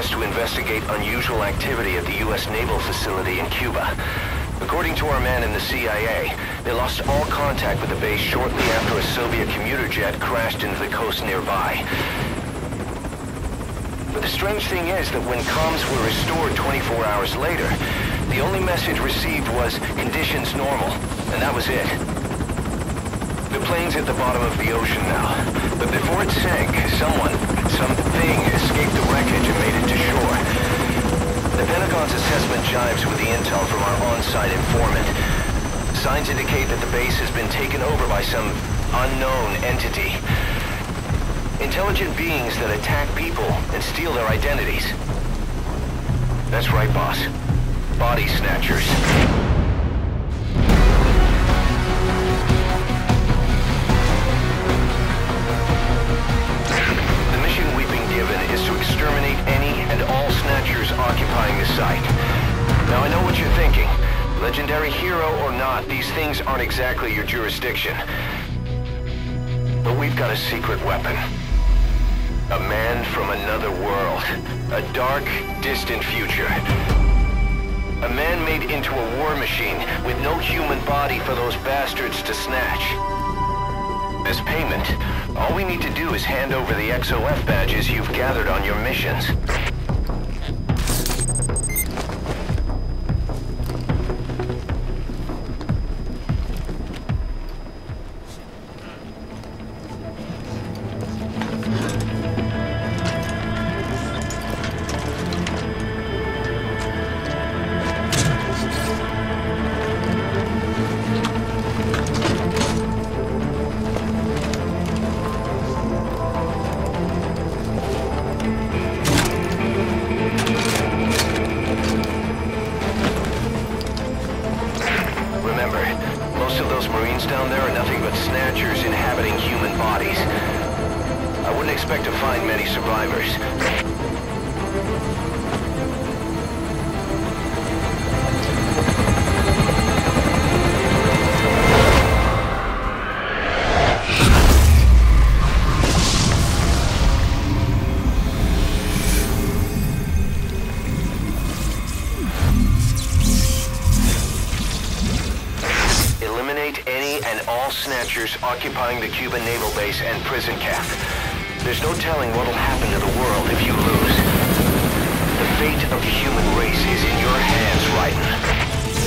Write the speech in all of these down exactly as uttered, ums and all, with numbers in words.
request to investigate unusual activity at the U S naval facility in Cuba. According to our man in the C I A, they lost all contact with the base shortly after a Soviet commuter jet crashed into the coast nearby. But the strange thing is that when comms were restored twenty-four hours later, the only message received was conditions normal, and that was it. The plane's at the bottom of the ocean now, but before it sank, someone, something, escaped the wreckage and made it to shore. The Pentagon's assessment jives with the intel from our on-site informant. Signs indicate that the base has been taken over by some unknown entity. Intelligent beings that attack people and steal their identities. That's right, boss. Body snatchers. The mission we've been given is to exterminate any and all snatchers occupying the site. Now I know what you're thinking. Legendary hero or not, these things aren't exactly your jurisdiction. But we've got a secret weapon. A man from another world. A dark, distant future. A man made into a war machine with no human body for those bastards to snatch. As payment, all we need to do is hand over the X O F badges you've gathered on your missions. Down there are nothing but snatchers inhabiting human bodies. I wouldn't expect to find many survivors. Any and all snatchers occupying the Cuban naval base and prison camp. There's no telling what'll happen to the world if you lose. The fate of the human race is in your hands, Raiden.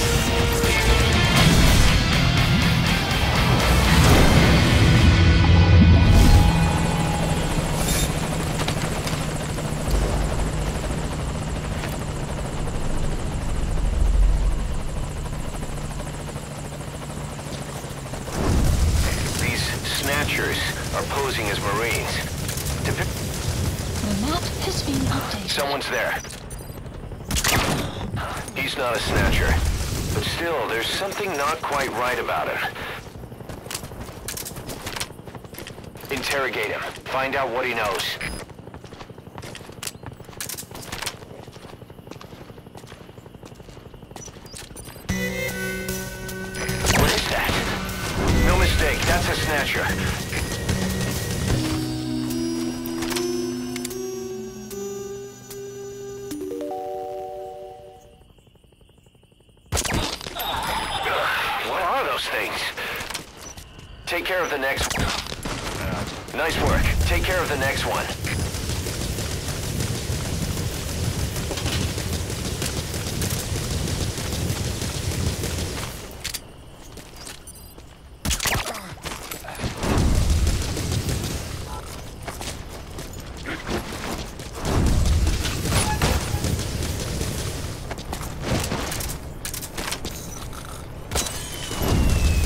Snatchers are posing as Marines. Depi- The map has been updated. Someone's there. He's not a snatcher. But still, there's something not quite right about him. Interrogate him. Find out what he knows. What is that? No mistake, that's a snatcher. What are those things? Take care of the next one. Nice work. Take care of the next one.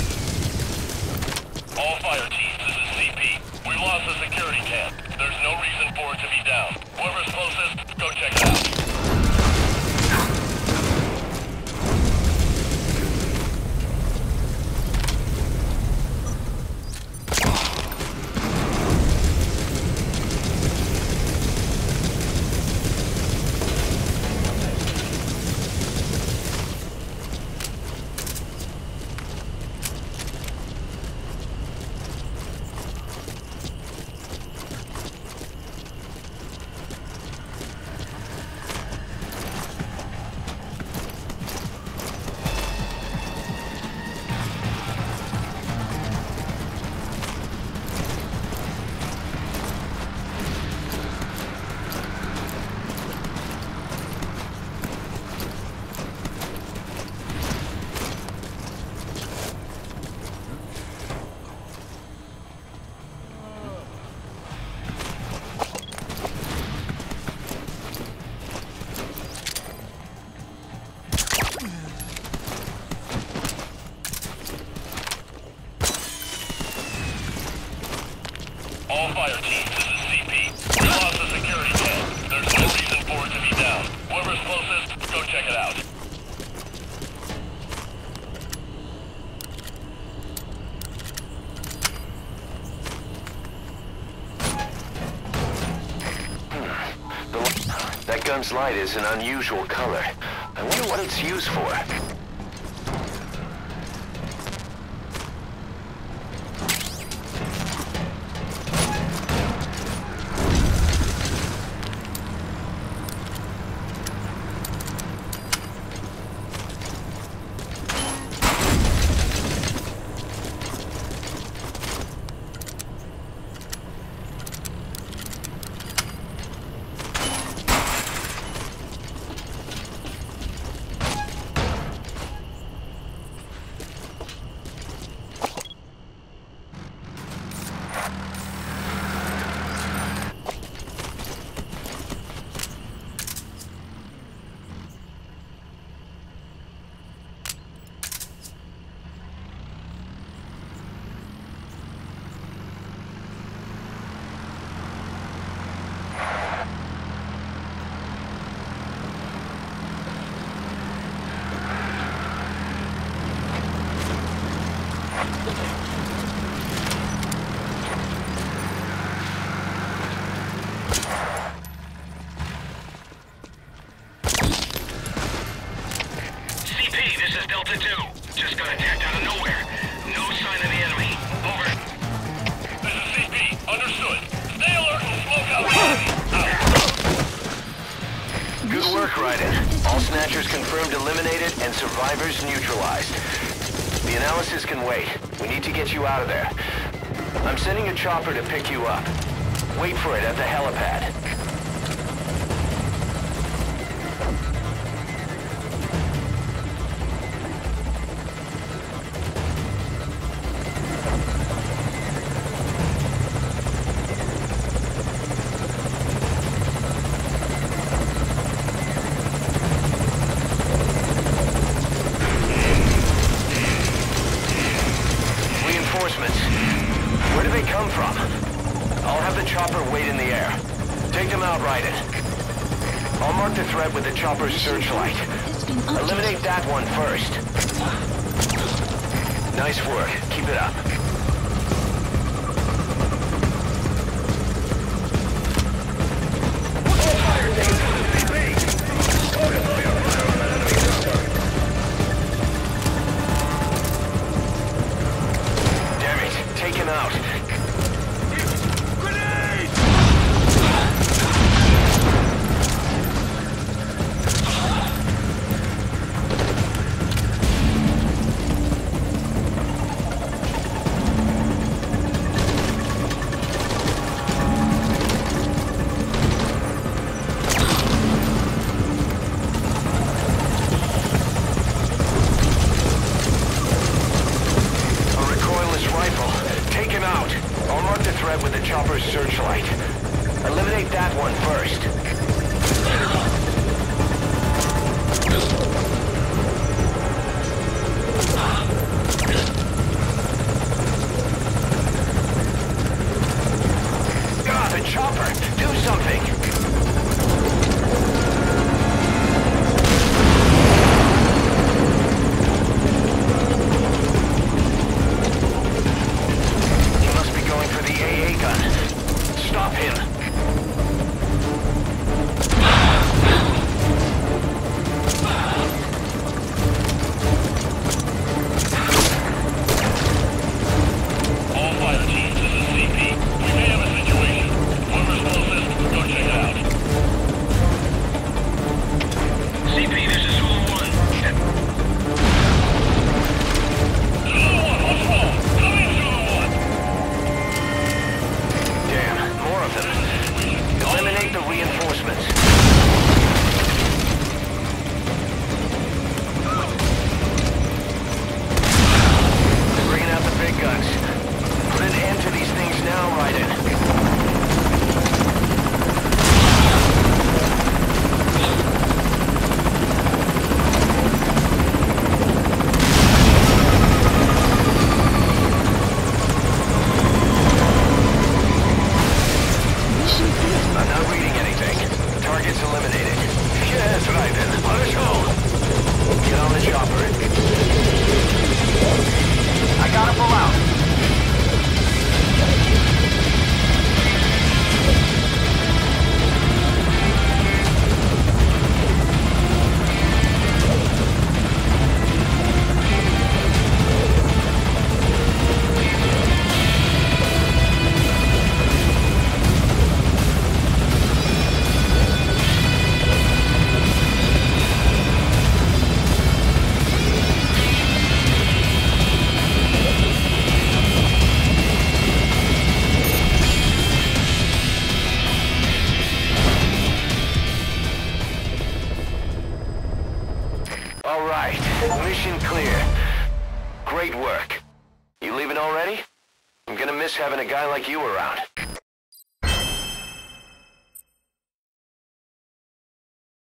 All fire teams, this is C P. We lost the security camp. There's no reason That gun's light is an unusual color. I wonder what it's used for. Delta two. Just got attacked out of nowhere. No sign of the enemy. Over. This is C P. Understood. Stay alert and smoke out the enemy. Out. Good work, Raiden. All Snatchers confirmed eliminated and survivors neutralized. The analysis can wait. We need to get you out of there. I'm sending a chopper to pick you up. Wait for it at the helipad. Where do they come from? I'll have the chopper wait in the air. Take them out, Raiden. I'll mark the threat with the chopper's searchlight. Eliminate that one first. Nice work. Keep it up. Out. Grenade! With the chopper's searchlight. Eliminate that one first. Ah, the chopper! Do something! Stop him! Mission clear. Great work. You leaving already? I'm gonna miss having a guy like you around.